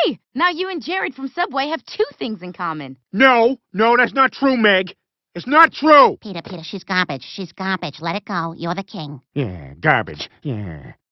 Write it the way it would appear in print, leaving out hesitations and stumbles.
Hey, now you and Jared from Subway have two things in common. No, that's not true, Meg. It's not true. Peter, she's garbage. She's garbage. Let it go. You're the king. Yeah, garbage. Yeah.